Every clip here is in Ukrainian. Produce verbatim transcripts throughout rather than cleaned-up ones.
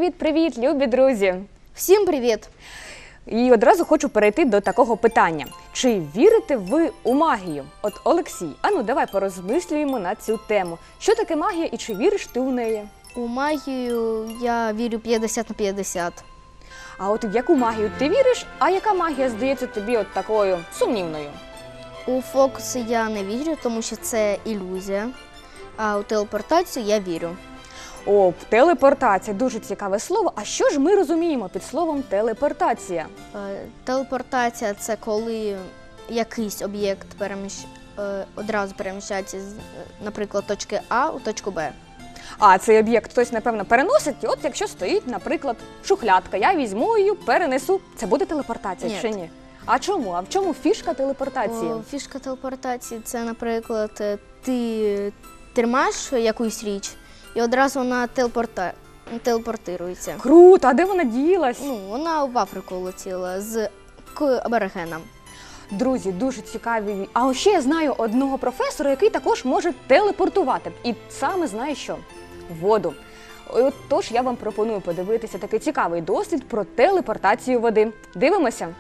Привіт-привіт, любі друзі! Всім привіт! І одразу хочу перейти до такого питання. Чи вірите ви у магію? От, Олексій, ану давай порозмислюємо на цю тему. Що таке магія і чи віриш ти у неї? У магію я вірю п'ятдесят на п'ятдесят. А от в яку магію ти віриш, а яка магія здається тобі от такою сумнівною? У фокуси я не вірю, тому що це ілюзія, а у телепортацію я вірю. О, телепортація – дуже цікаве слово. А що ж ми розуміємо під словом телепортація? Е, Телепортація – це коли якийсь об'єкт переміщ... е, одразу переміщається з, е, наприклад, точки А у точку Б. А цей об'єкт хтось, напевно, переносить, і от якщо стоїть, наприклад, шухлядка, я візьму її, перенесу. Це буде телепортація Ні. чи ні? А чому? А в чому фішка телепортації? О, фішка телепортації – це, наприклад, е, ти тримаєш якусь річ, і одразу вона телепорта... телепортирується. Круто! А де вона ділась? Ну, вона в Африку летіла з к аборигенам. Друзі, дуже цікаві. А ще я знаю одного професора, який також може телепортувати. І саме знає що? Воду. От, тож я вам пропоную подивитися такий цікавий дослід про телепортацію води. Дивимося.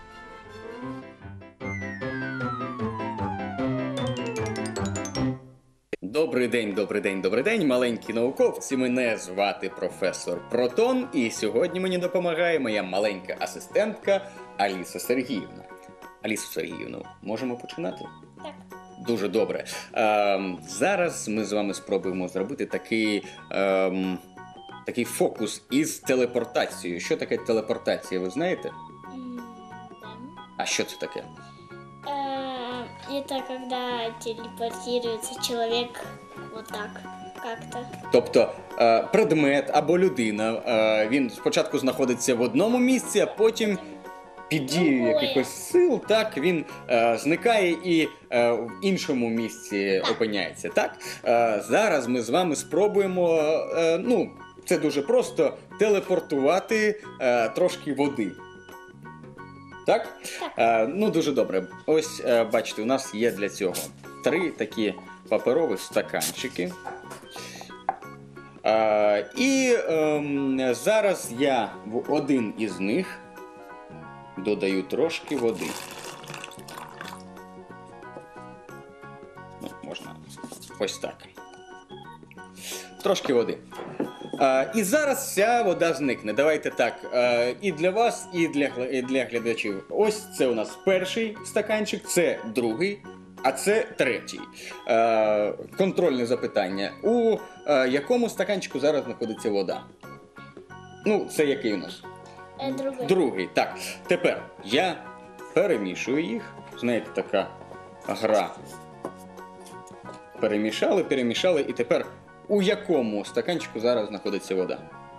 Добрий день, добрий день, добрий день, маленькі науковці. Мене звати професор Протон, і сьогодні мені допомагає моя маленька асистентка Аліса Сергіївна. Алісо Сергіївна, можемо починати? Так. Дуже добре. Ем, зараз ми з вами спробуємо зробити такий, ем, такий фокус із телепортацією. Що таке телепортація, ви знаєте? М, да. А що це таке? Э, Это когда телепортируется человек вот так как-то. Тобто е, предмет або людина, е, він спочатку знаходиться в одному місці, а потім під дією Другое. якихось сил, так, він е, зникає і е, в іншому місці опиняється. Так? Е, зараз ми з вами спробуємо, е, ну, це дуже просто, телепортувати е, трошки води. Так? Так. Е, ну, дуже добре. Ось, е, бачите, у нас є для цього три такі паперові стаканчики. Е, і е, зараз я в один із них додаю трошки води. Ну, можна ось так. Трошки води. Е, і зараз вся вода зникне. Давайте так, е, і для вас, і для, і для глядачів. Ось це у нас перший стаканчик, це другий, а це третій. Е, контрольне запитання. У е, якому стаканчику зараз знаходиться вода? Ну, це який у нас? Э, другой. Другий. Так. Тепер я перемішую їх. Знаєте, така гра. Перемішали, перемішали, і тепер у якому стаканчику зараз знаходиться вода?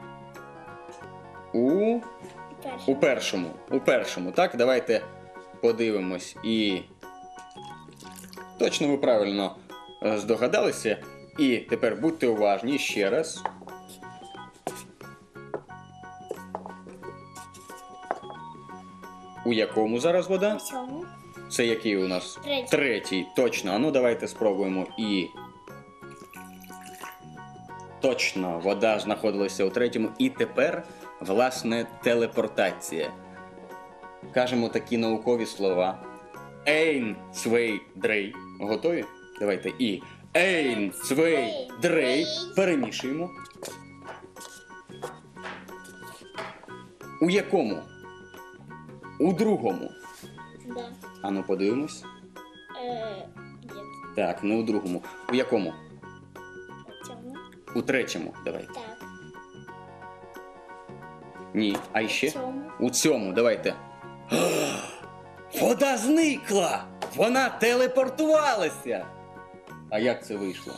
У, Перший. у першому. У першому. Так, давайте подивимось. І точно ви правильно е, здогадалися. І тепер будьте уважні ще раз. У якому зараз вода? Всьому. Це який у нас? Третій. Третій, точно. А ну давайте спробуємо. І точно, вода знаходилася у третьому. І тепер, власне, телепортація. Кажемо такі наукові слова. Ейн, свей, дрей. Готові? Давайте. І ейн, свей, дрей. Перемішуємо. У якому? У другому. Да. А ну подивимось. Э, нет. Так, не у другому. У якому? Темно. У третьому. Давай. Так. Ні. А іще? Темно. У цьому. Давайте. Вода зникла! Вона телепортувалася! А як це вийшло?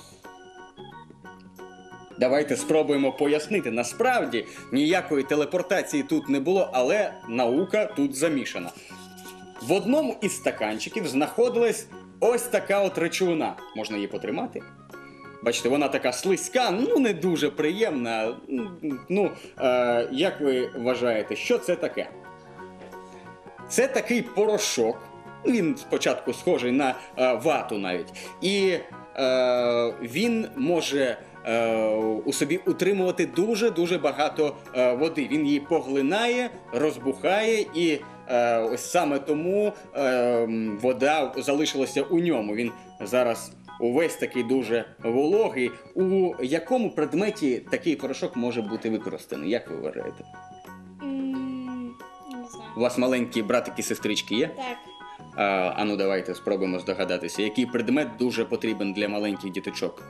Давайте спробуємо пояснити. Насправді, ніякої телепортації тут не було, але наука тут замішана. В одному із стаканчиків знаходилась ось така от речовина. Можна її потримати? Бачите, вона така слизька, ну не дуже приємна. Ну, е, як ви вважаєте, що це таке? Це такий порошок. Він спочатку схожий на е, вату навіть. І е, він може е, у собі утримувати дуже-дуже багато е, води. Він її поглинає, розбухає і е, ось саме тому е, вода залишилася у ньому. Він зараз увесь такий дуже вологий. У якому предметі такий порошок може бути використаний? Як ви вважаєте? М, Не знаю. У вас маленькі братики і сестрички є? Так. А, а ну давайте спробуємо здогадатися, який предмет дуже потрібен для маленьких діточок,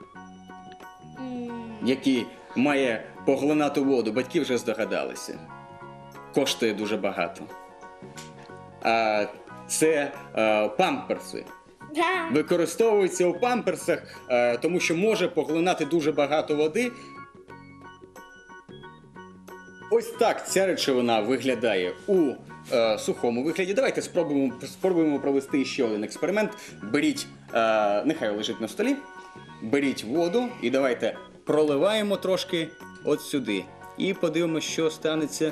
М, який має поглинати воду. Батьки вже здогадалися. Коштує дуже багато. А, це а, памперси. Да. Використовується у памперсах, а, тому що може поглинати дуже багато води. Ось так ця речовина виглядає у е, сухому вигляді. Давайте спробуємо, спробуємо провести ще один експеримент. Беріть, е, нехай лежить на столі, беріть воду і давайте проливаємо трошки от сюди. І подивимося, що станеться.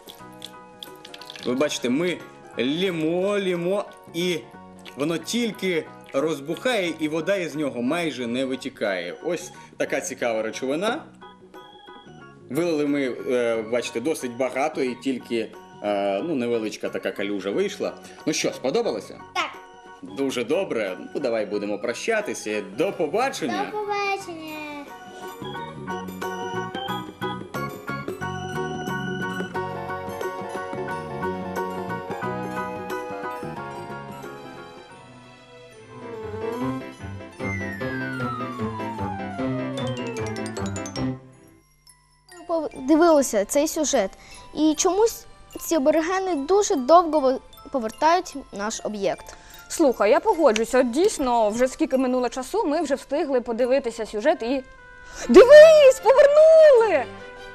Ви бачите, ми лємо, лємо, і воно тільки розбухає, і вода із нього майже не витікає. Ось така цікава речовина. Вилили ми, е, бачите, досить багато і тільки е, ну, невеличка така калюжа вийшла. Ну що, сподобалося? Так. Дуже добре. Ну, давай будемо прощатися. До побачення. До побачення. Дивилися цей сюжет. І чомусь ці аборигени дуже довго ви- повертають наш об'єкт. Слухай, я погоджуся. От дійсно, вже скільки минуло часу, ми вже встигли подивитися сюжет і. Дивись, повернули!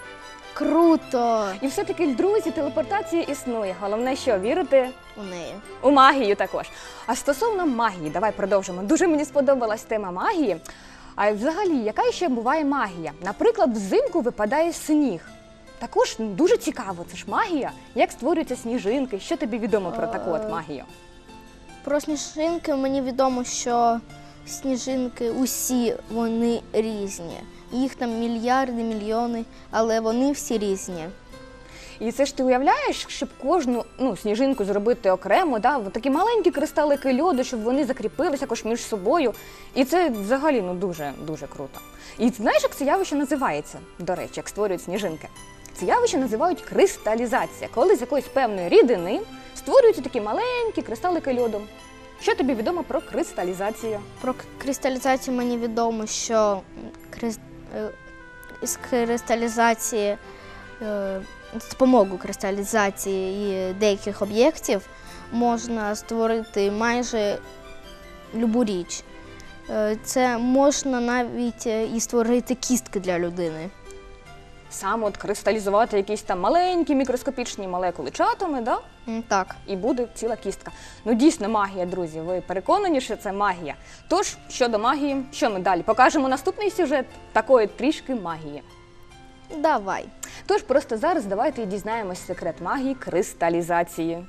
Круто І все-таки, друзі, телепортація існує. Головне, що вірити у неї. у магію також. А стосовно магії, давай продовжимо. Дуже мені сподобалась тема магії. А взагалі, яка ще буває магія? Наприклад, взимку випадає сніг. Також дуже цікаво, це ж магія. Як створюються сніжинки? Що тобі відомо про таку от магію? Про сніжинки мені відомо, що сніжинки усі вони різні. Їх там мільярди, мільйони, але вони всі різні. І це ж ти уявляєш, щоб кожну ну, сніжинку зробити окремо, да? От такі маленькі кристалики льоду, щоб вони закріпилися якось між собою. І це взагалі ну, дуже, дуже круто. І знаєш, як це явище називається, до речі, як створюють сніжинки? Це явище називають кристалізація, коли з якоїсь певної рідини створюються такі маленькі кристалики льоду. Що тобі відомо про кристалізацію? Про к- кристалізацію мені відомо, що крис- е, з кристалізації, е, з допомогою кристалізації і деяких об'єктів можна створити майже любу річ. Е, Це можна навіть е, і створити кістки для людини. Саме от кристалізувати якісь там маленькі мікроскопічні молекули чи атоми, да? М, Так. І буде ціла кістка. Ну дійсно магія, друзі, ви переконані, що це магія. Тож, щодо магії, що ми далі? Покажемо наступний сюжет такої трішки магії. Давай. Тож просто зараз давайте і дізнаємось секрет магії кристалізації.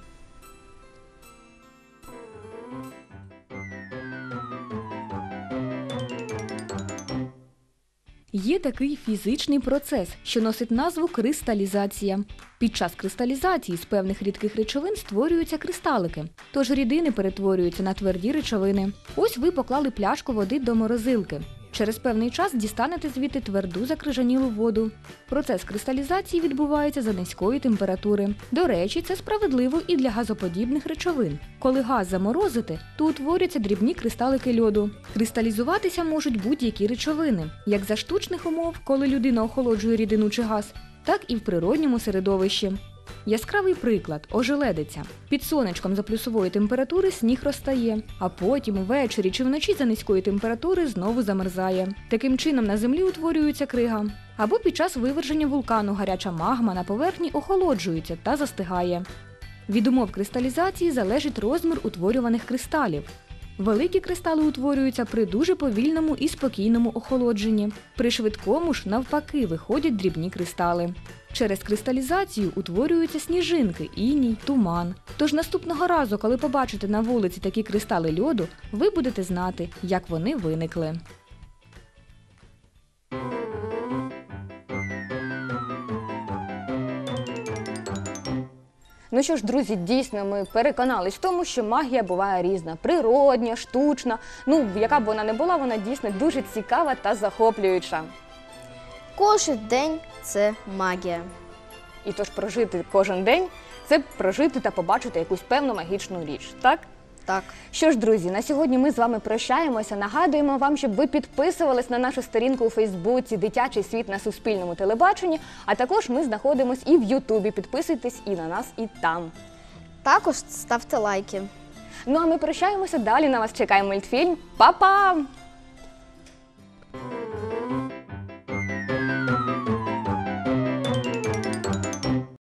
Є такий фізичний процес, що носить назву кристалізація. Під час кристалізації з певних рідких речовин створюються кристалики, тож рідини перетворюються на тверді речовини. Ось ви поклали пляшку води до морозилки. Через певний час дістанете звідти тверду закрижанілу воду. Процес кристалізації відбувається за низької температури. До речі, це справедливо і для газоподібних речовин. Коли газ заморозити, то утворюються дрібні кристалики льоду. Кристалізуватися можуть будь-які речовини, як за штучних умов, коли людина охолоджує рідину чи газ, так і в природньому середовищі. Яскравий приклад – ожеледиця. Під сонечком за плюсової температури сніг розтає, а потім ввечері чи вночі за низької температури знову замерзає. Таким чином на землі утворюється крига. Або під час виверження вулкану гаряча магма на поверхні охолоджується та застигає. Від умов кристалізації залежить розмір утворюваних кристалів. Великі кристали утворюються при дуже повільному і спокійному охолодженні. При швидкому ж, навпаки, виходять дрібні кристали. Через кристалізацію утворюються сніжинки, іній, туман. Тож наступного разу, коли побачите на вулиці такі кристали льоду, ви будете знати, як вони виникли. Ну що ж, друзі, дійсно ми переконались в тому, що магія буває різна. Природня, штучна. Ну, яка б вона не була, вона дійсно дуже цікава та захоплююча. Кожен день це магія. І тож прожити кожен день – це прожити та побачити якусь певну магічну річ, так? Так. Що ж, друзі, на сьогодні ми з вами прощаємося. Нагадуємо вам, щоб ви підписувались на нашу сторінку у Фейсбуці «Дитячий світ на Суспільному телебаченні», а також ми знаходимось і в Ютубі. Підписуйтесь і на нас, і там. Також ставте лайки. Ну а ми прощаємося, далі на вас чекає мультфільм. Па-па!